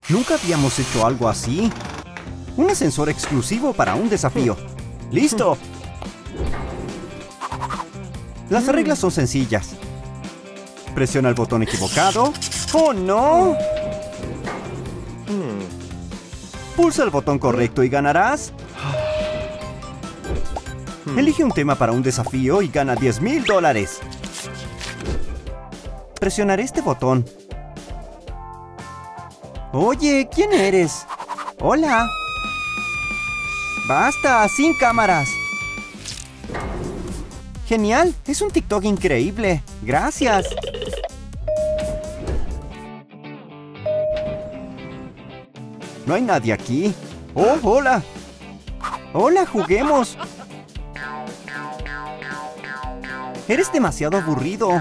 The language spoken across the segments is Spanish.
Nunca habíamos hecho algo así. Un ascensor exclusivo para un desafío. ¡Listo! Las reglas son sencillas. Presiona el botón equivocado. ¡Oh, no! Pulsa el botón correcto y ganarás. Elige un tema para un desafío y gana $10,000. Presionaré este botón. Oye, ¿quién eres? Hola. Basta, sin cámaras. Genial, es un TikTok increíble. Gracias. No hay nadie aquí. Oh, hola. Hola, juguemos. Eres demasiado aburrido.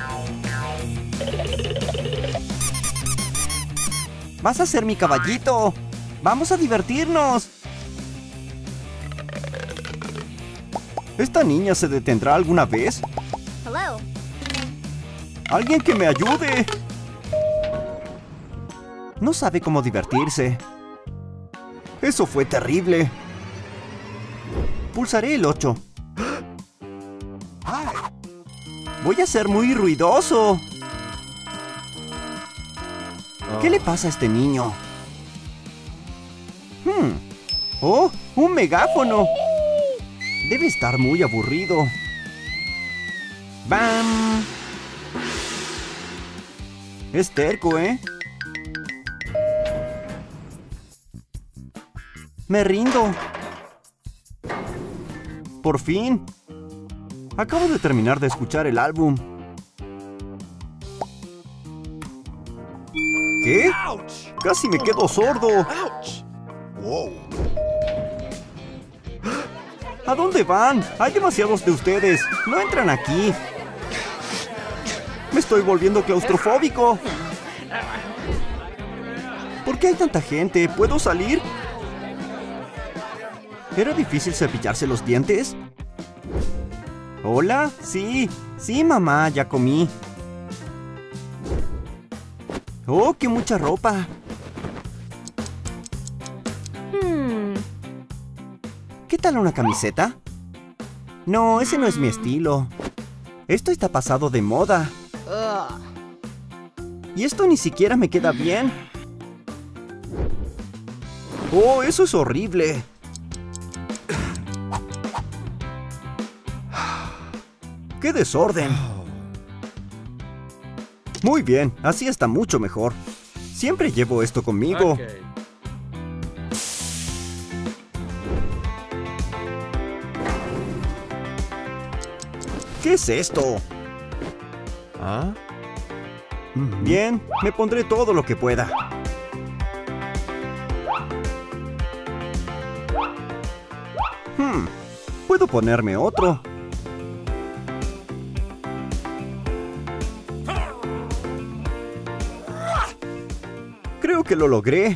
Vas a ser mi caballito. Vamos a divertirnos. ¿Esta niña se detendrá alguna vez? Hello. ¡Alguien que me ayude! No sabe cómo divertirse. Eso fue terrible. Pulsaré el 8. Voy a ser muy ruidoso. ¿Qué le pasa a este niño? ¡Oh! ¡Un megáfono! Debe estar muy aburrido. ¡Bam! Es terco, ¿eh? Me rindo. Por fin. Acabo de terminar de escuchar el álbum. ¿Qué? Casi me quedo sordo. ¿A dónde van? Hay demasiados de ustedes. No entran aquí. Me estoy volviendo claustrofóbico. ¿Por qué hay tanta gente? ¿Puedo salir? ¿Era difícil cepillarse los dientes? ¿Hola? Sí, mamá, ya comí. ¡Oh, qué mucha ropa! ¿Qué tal una camiseta? No, ese no es mi estilo. Esto está pasado de moda. Y esto ni siquiera me queda bien. ¡Oh, eso es horrible! ¡Qué desorden! Muy bien, así está mucho mejor. Siempre llevo esto conmigo. Okay. ¿Qué es esto? ¿Ah? Bien, me pondré todo lo que pueda. Puedo ponerme otro. Creo que lo logré.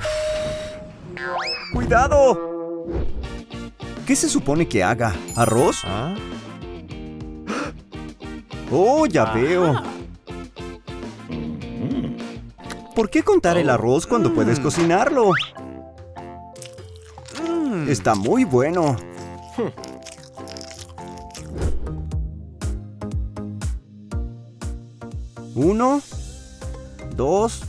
¡Cuidado! ¿Qué se supone que haga? ¿Arroz? ¿Ah? ¡Oh, ya veo! ¿Por qué contar el arroz cuando puedes cocinarlo? Está muy bueno. 1, 2,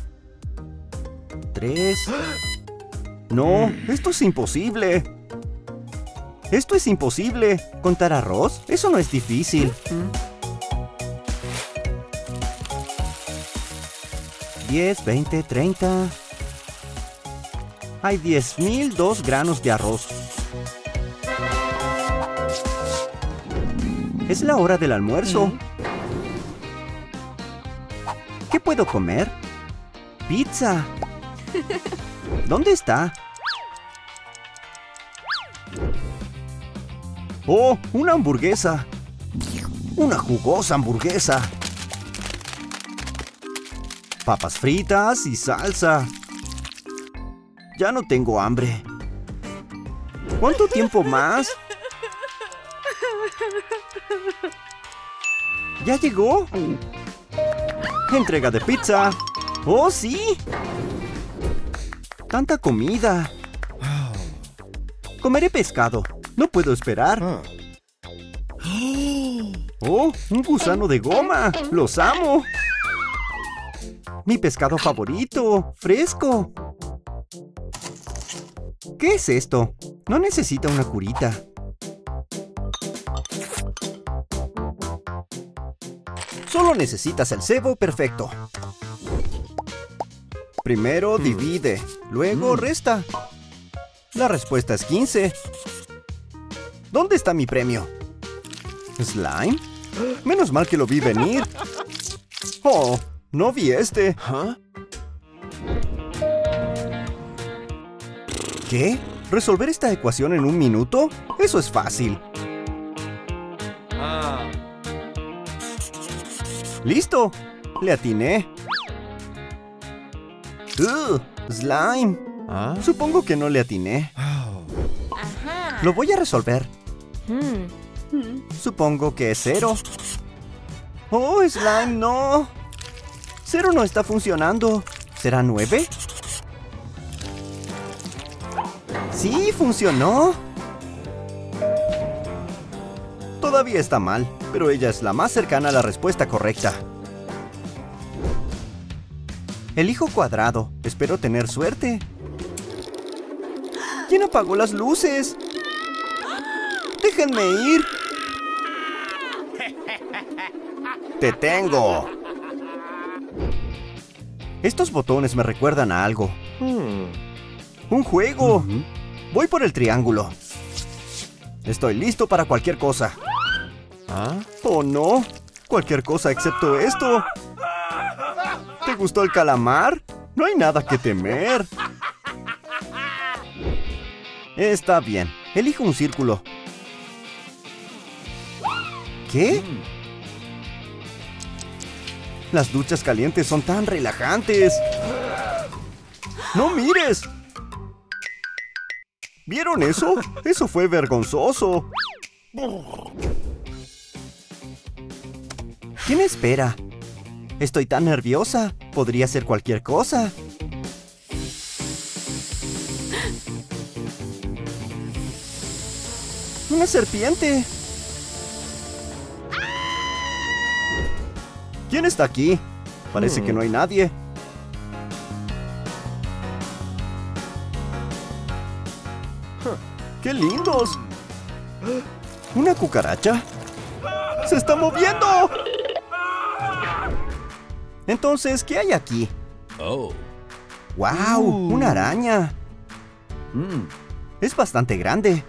3. No, esto es imposible. Esto es imposible. ¿Contar arroz? Eso no es difícil. 10, 20, 30. Hay 10,002 granos de arroz. Es la hora del almuerzo. ¿Qué puedo comer? ¡Pizza! ¿Dónde está? ¡Oh! ¡Una hamburguesa! ¡Una jugosa hamburguesa! Papas fritas y salsa. Ya no tengo hambre. ¿Cuánto tiempo más? ¿Ya llegó? Entrega de pizza. ¡Oh, sí! ¡Tanta comida! Comeré pescado. No puedo esperar. ¡Oh! ¡Un gusano de goma! ¡Los amo! ¡Mi pescado favorito! ¡Fresco! ¿Qué es esto? No necesita una curita. Solo necesitas el cebo perfecto. Primero divide, luego resta. La respuesta es 15. ¿Dónde está mi premio? ¿Slime? Menos mal que lo vi venir. Oh, no vi este. ¿Qué? ¿Resolver esta ecuación en un minuto? Eso es fácil. ¡Listo! Le atiné. ¡Slime! Supongo que no le atiné. Lo voy a resolver. Supongo que es 0. ¡Oh, Slime, no! 0 no está funcionando. ¿Será 9? ¡Sí, funcionó! Todavía está mal, pero ella es la más cercana a la respuesta correcta. Elijo cuadrado. Espero tener suerte. ¿Quién apagó las luces? ¡Déjenme ir! ¡Te tengo! Estos botones me recuerdan a algo. ¡Un juego! Voy por el triángulo. Estoy listo para cualquier cosa. ¡Oh, no! Cualquier cosa excepto esto. ¿Te gustó el calamar? No hay nada que temer. Está bien. Elijo un círculo. ¿Qué? Las duchas calientes son tan relajantes. ¡No mires! ¿Vieron eso? Eso fue vergonzoso. ¿Quién espera? Estoy tan nerviosa. Podría ser cualquier cosa. ¡Una serpiente! ¿Quién está aquí? Parece que no hay nadie. ¡Qué lindos! ¿Una cucaracha? ¡Se está moviendo! Entonces, ¿qué hay aquí? ¡Wow! ¡Una araña! Es bastante grande.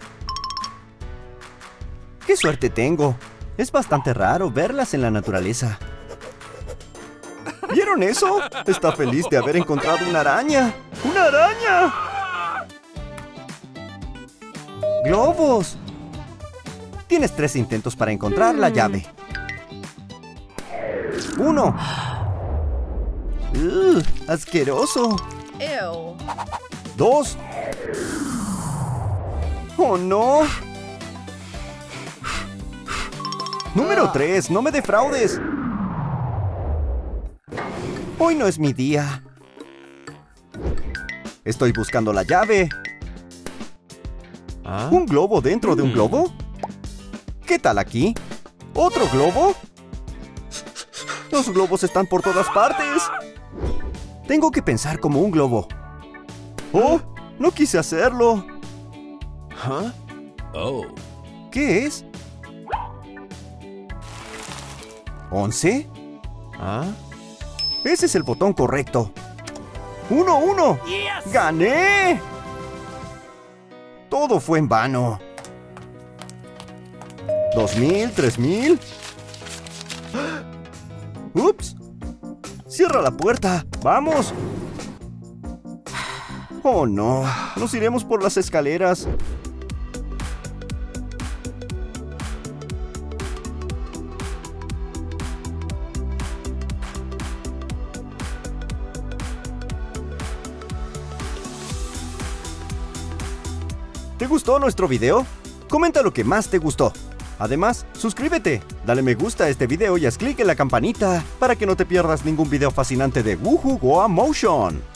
¡Qué suerte tengo! Es bastante raro verlas en la naturaleza. ¿Vieron eso? Está feliz de haber encontrado una araña. ¡Una araña! ¡Globos! Tienes 3 intentos para encontrar la llave. 1. ¡Asqueroso! 2. ¡Oh, no! Número 3. ¡No me defraudes! Hoy no es mi día. Estoy buscando la llave. ¿Un globo dentro de un globo? ¿Qué tal aquí? ¿Otro globo? Los globos están por todas partes. Tengo que pensar como un globo. ¡Oh! No quise hacerlo. ¿Qué es? ¿11? Ese es el botón correcto. ¡1! ¡Gané! Todo fue en vano. 2000, 3000. ¡Ups! ¡Cierra la puerta! ¡Vamos! ¡Oh, no! Nos iremos por las escaleras. ¿Te gustó nuestro video? Comenta lo que más te gustó. Además, suscríbete, dale me gusta a este video y haz clic en la campanita para que no te pierdas ningún video fascinante de Woohoo Goa Motion.